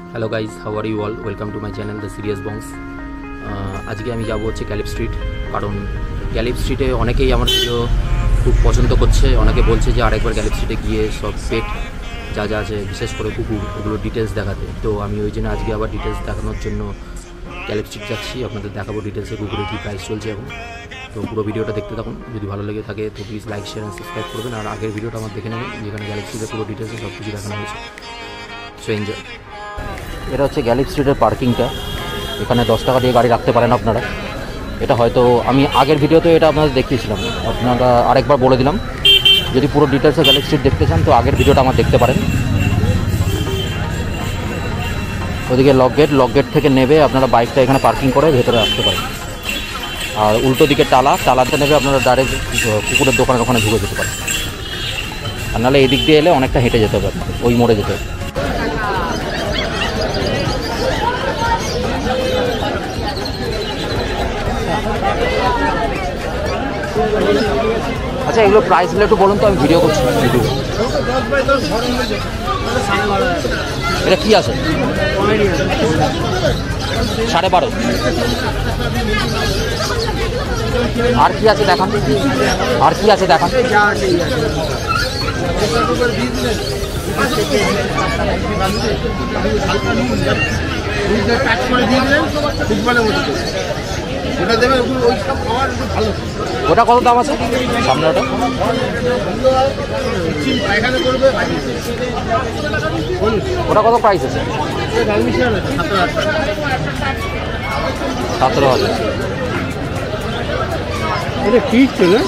Hello guys, how are you all? Welcome to my channel the serious bongs. আজকে আমি যাবো হচ্ছে Galiff street, কারণ গ্যালিপ স্ট্রিটে অনেকেই আমার ভিডিও খুব পছন্দ করছে। অনেকে বলছে যে আরেকবার গ্যালিপ স্ট্রিটে গিয়ে সব পেট যা যা আছে, বিশেষ করে কুকুর, ওগুলো ডিটেলস দেখাতে। তো আমি ওই জন্য আজকে আবার ডিটেলস দেখানোর জন্য গ্যালিপ স্ট্রিট যাচ্ছি। আপনাদের দেখাবো ডিটেলসে কুকুরের কী প্রাইস চলছে এখন। তো পুরো ভিডিওটা দেখতে থাকুন। যদি ভালো লেগে থাকে তো please like, share and subscribe করবেন। আর আগের ভিডিওটা আমার দেখে নেবেন, যেখানে গ্যালিপ স্ট্রিটের পুরো ডিটেলসে সব কিছু দেখানো হয়েছে। So enjoy. এটা হচ্ছে গ্যালিপ স্ট্রিটের পার্কিংটা। এখানে 10 টাকা দিয়ে গাড়ি রাখতে পারেন আপনারা। এটা হয়তো আমি আগের ভিডিওতে এটা আপনাদের দেখিয়েছিলাম, আপনারা আরেকবার বলে দিলাম। যদি পুরো ডিটেলসে গ্যালিপ স্ট্রিট দেখতে চান তো আগের ভিডিওটা আমার দেখতে পারেন। ওদিকে লক গেট থেকে নেবে আপনারা বাইকটা এখানে পার্কিং করে ভেতরে আসতে পারেন। আর উল্টো দিকে টালাতে নেবে আপনারা ডাইরেক্ট কুকুরের দোকানের ওখানে ঢুকে যেতে পারেন। আর নাহলে এদিক দিয়ে এলে অনেকটা হেঁটে যেতে হবে, আপনাদের ওই মোড়ে যেতে হবে। আচ্ছা, এগুলো প্রাইসগুলো একটু বলুন তো, আমি ভিডিও করছি। এটা কি আছে? 12.5। আর কি আছে দেখান, আর কি আছে দেখান। ওটা কত দাম আছে সামনে? ওটা কত প্রাইস আছে? 17,000। এটা ঠিক তো না?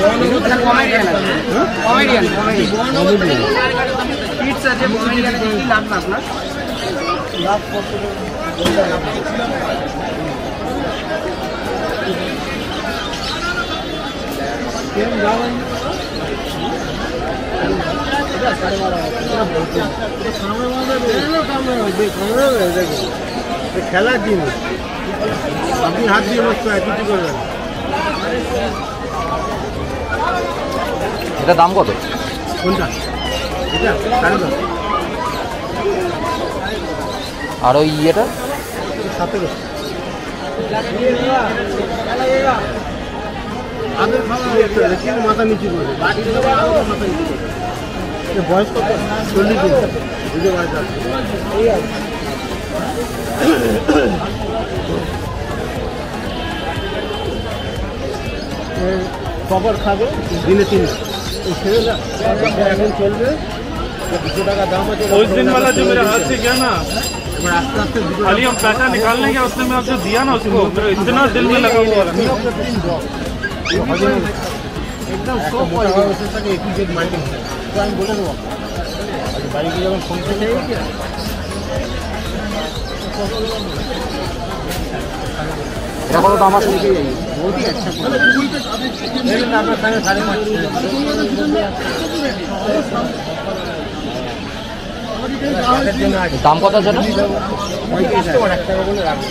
খেলার জিনিস, আপনি হাত দিয়ে নষ্ট হয় কিছু করবেন। এটা দাম কত? কোনটা? এটা 10.5। আর ওই ইয়েটা 17। আদের খাওয়া কিন্তু মাথা নিচু করে মাথা নিচু করে। বয়স কত? 40 দিন বুঝে পারা যাচ্ছে। খবর খাবে দিনে 3 এখন চলবে 200 টাকা দাম আছে। उस दिन वाला जो मेरे हाथ से गया ना, এবার আস্তে আস্তে खाली हम पैसा निकालने गया, उसने मैं आपको दिया ना, उसको मेरा इतना दिल में लगा हुआ है। एकदम সব মোটা হয়ে বসে থাকে এপিজেড মাইন্ডিং। তো আমি বলে দেবো আজ বাড়িতে যখন ফোন করে নেই কি এটা কত দাম আছে? बहुत ही अच्छा मेरे आपका साढ़े 5.5। দাম কত আছে? 1 টাকা বলে রাখবো।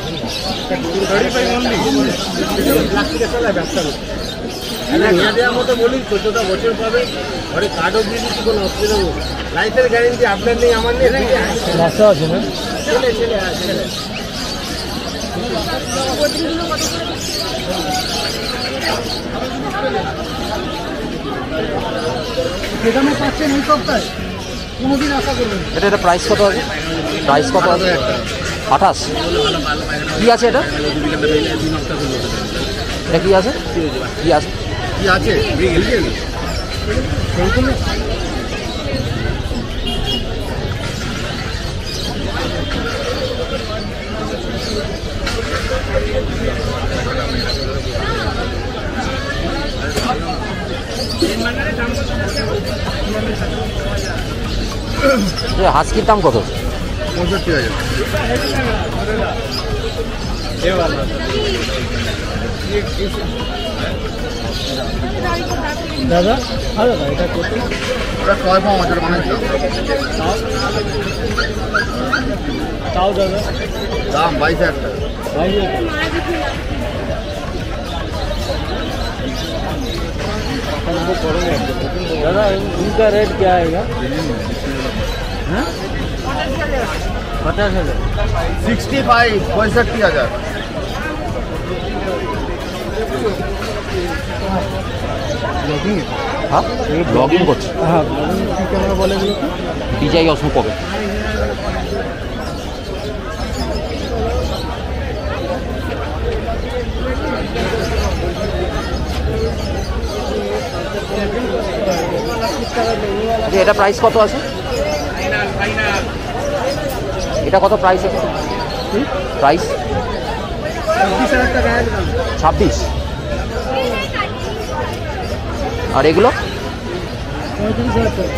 ব্যবসা দেওয়ার মতো বলি 14টা বছর পাবে, ঘরে কার্ডও দিয়ে দিচ্ছি, কোনো অসুবিধা নেই। লাইফের গ্যারেন্টি আপনার নেই, আমার নেই। ব্যবসা আছে না? ছেলে যেখানে পাচ্ছেন এই সপ্তাহে কোনোদিন আশা করবেন। এটা প্রাইস কত আছে? প্রাইস কত আছে? 28। কি আছে এটা? এটা কি আছে? কি আছে? কি আছে? হাস্কির দাম কত? 65,000। দাদা ভালো না এটা করতে? ওটা 6 আমাদের বানাইছো তাও দাদা দাম 22,000 টাকা। 22,000 दादा इनका रेट क्या आएगा? हाँ 50,000 65 65,000 हाँ ব্লগিং করছে হ্যাঁ কি ক্যামেরা বলে এগুলো DJI Osmo Pocket। এটা প্রাইস কত আছে? এটা কত প্রাইস আছে? প্রাইস 26,000 টাকা 26। আর এগুলো 35,000 টাকা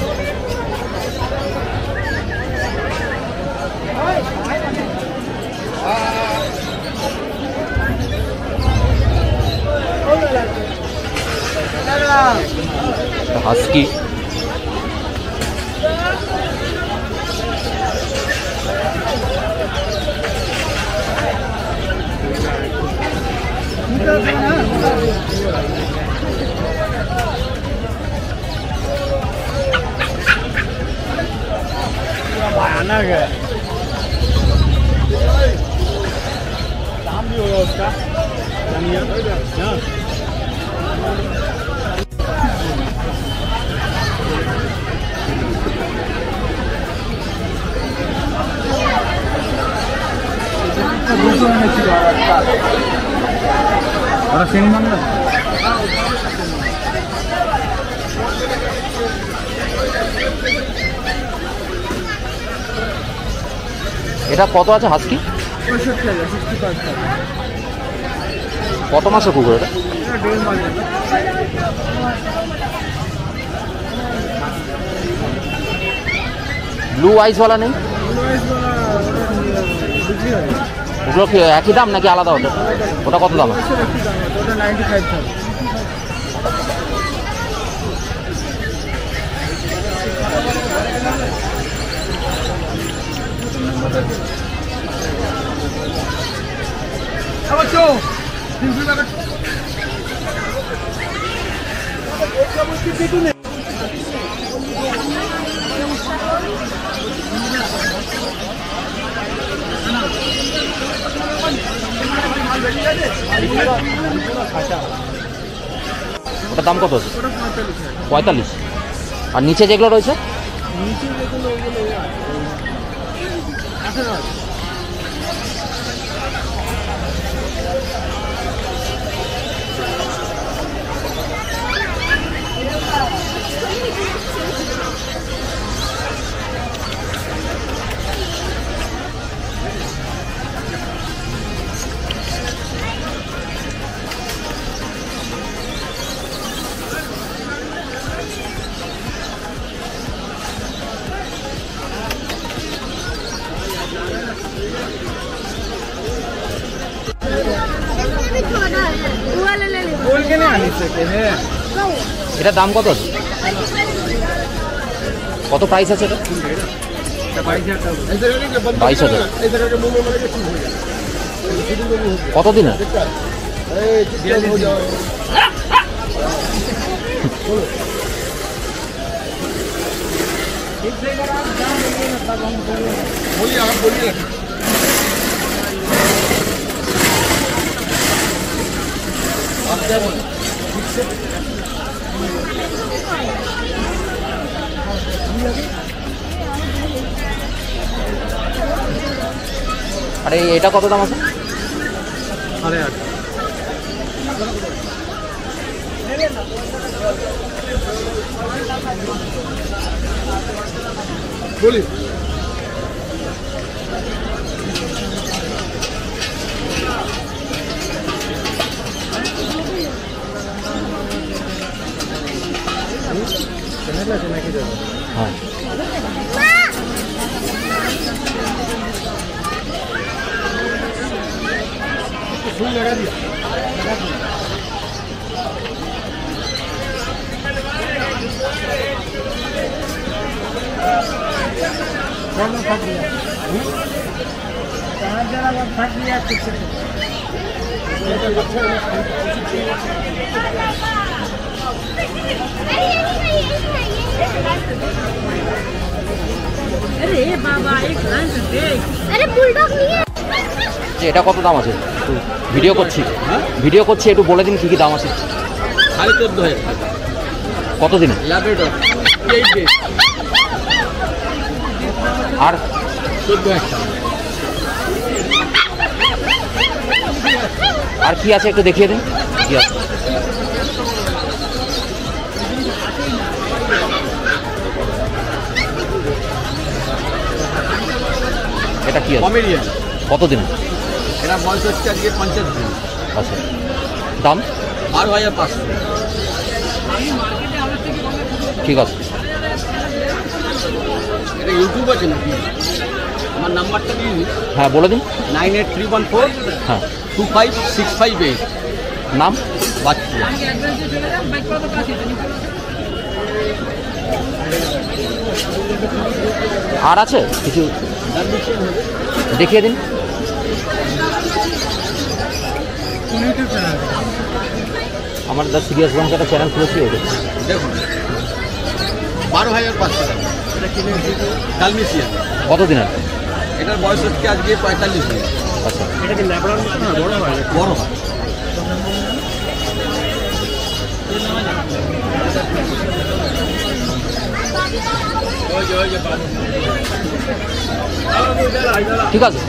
হাস্কি भयानक है दाम भी होगा उसका এটা কত আছে হাস্কি? 65,000 65 টাকা কত মাসের কুকুর এটা? ব্লু আইস वाला নেই? ওগুলো কি একই দাম নাকি আলাদা? ওটা কত দাম? ওটা 95,000 ওটার দাম কত আছে? 45। আর নিচে যেগুলো রয়েছে? बोल के नहीं आनी सके हैं এটার দাম কত আছে? কত প্রাইস আছে এটা? 22,000। কত দিনের? बोलिए आप बोलिए आप क्या बोले আরে এটা কত দাম আছে? 8,500 बोलिए हाँ लगा दिया फट गया कहाँ जरा फट गया कुछ अरे बुलडॉग नहीं है। যে এটা কত দাম আছে? একটু ভিডিও করছি একটু বলে দিন কী কী দাম আছে। 14,500 টাকা। কত দিনে? ল্যাব্রাডর 8 ডেজ আর 14,000 টাকা। আর কি আছে একটু দেখিয়ে দিন কি আছে। এটা কি আছে? পমেরিয়ান কত দিনে? এটা বয়স হচ্ছে আজকে 50 দিন। আচ্ছা দাম? 12,500। ঠিক আছে। এটা ইউটিউব আছে নাকি? আমার নাম্বারটা দিয়ে দিন। হ্যাঁ বলে দিন। 98314 হ্যাঁ 25658। নাম? বাচ্চা। আর আছে কিছু দেখিয়ে দিন। আমার দ্য সিরিয়াস বংশ একটা চ্যানেল খুলেছি ওটা। দেখুন 12,500 টাকা। এটা কিনে ডালমেশিয়ান। কত দিনের? এটার বয়স হচ্ছে আজকে 45 দিন। আচ্ছা এটা কি ল্যাবরার মতো না বড় হয়? বড় হয়। ঠিক আছে।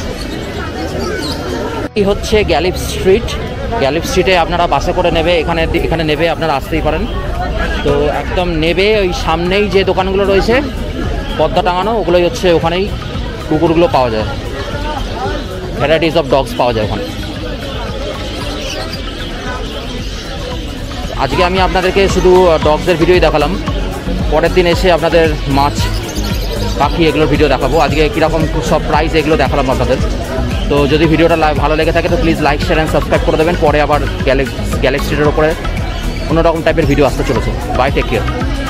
এই হচ্ছে গ্যালিপ স্ট্রিট। গ্যালিপ স্ট্রিটে আপনারা বাসে করে নেবে, এখানে নেবে আপনারা আসতেই পারেন। তো একদম নেবে ওই সামনেই যে দোকানগুলো রয়েছে পর্দা টাঙানো, ওগুলোই হচ্ছে ওখানেই কুকুরগুলো পাওয়া যায়, ভ্যারাইটিস অফ ডগস পাওয়া যায় ওখানে। আজকে আমি আপনাদেরকে শুধু ডগসের ভিডিওই দেখালাম, পরের দিন এসে আপনাদের মাছ পাখি এগুলোর ভিডিও দেখাবো। আজকে কীরকম সব প্রাইস এগুলো দেখালাম আপনাদের। তো যদি ভিডিওটা ভালো লেগে থাকে তো please like share and subscribe করে দেবেন। পরে আবার গ্যালিপ স্ট্রিটের ওপরে অন্যরকম টাইপের ভিডিও আসতে চলেছে। Bye, take care.